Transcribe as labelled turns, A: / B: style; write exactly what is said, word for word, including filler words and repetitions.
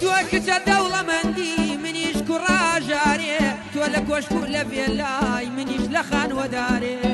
A: تۆ کچە دەوڵەمەندی منیش کوڕاژارێ تۆ لە کۆشک و لە ڤێلای منیش لە خانوەدارێ